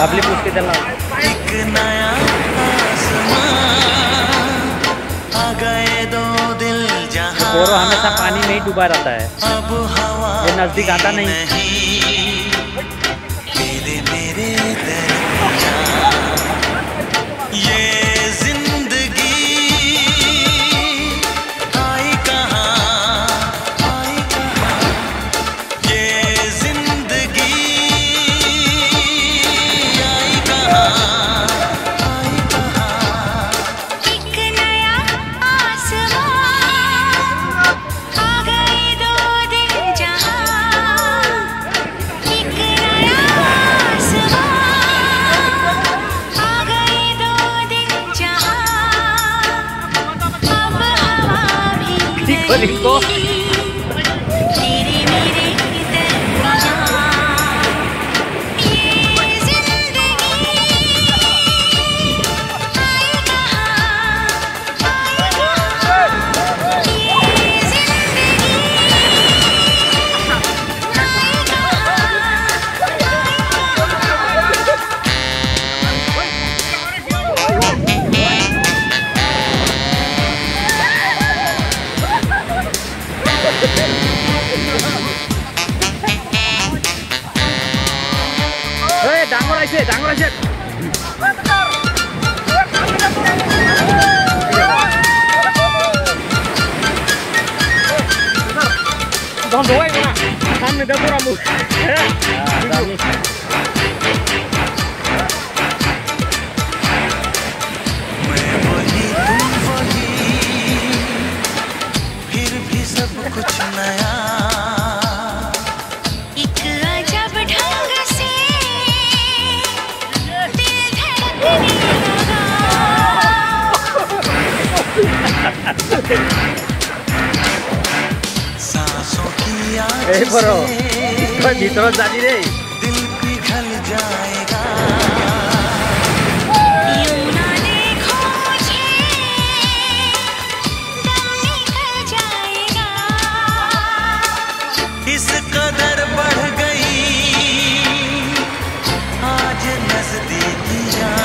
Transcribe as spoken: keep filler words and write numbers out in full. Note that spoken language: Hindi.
आपली पुष्टी त्याला एक नया आसमां आ गए दो दिल जहां। कोरो हमेशा पानी में ही डूबा रहता है, अब हवा ये नजदीक आता नहीं, तेरे मेरे दरमियां ये जिंदगी आई कहाँ आई कहाँ, ये जिंदगी आई कहाँ आई कहाँ। एक नया आसमां आ गए दो दिल जहां। एक नया आसमां आ गए दो दिल जहां। अब हवा भी लिखो लिखो तेरे मेरे दरमियां ये जिंदगी आई कहाँ आई कहाँ, ये जिंदगी आई ए डांगर आइছে डांगर आइছে Don't do it na. Saamne dekho Ramu. मैं वही तुम वही, फिर भी सब कुछ नया। एक अजब ढंग से दिल धड़कने लगा। सांसों की आग ए बरो से तो भीतर जानी रे दिल पिघल जाएगा। यूं ना देखो मुझे, दम निकल जाएगा। इस कदर बढ़ गई आज नजदीकियां।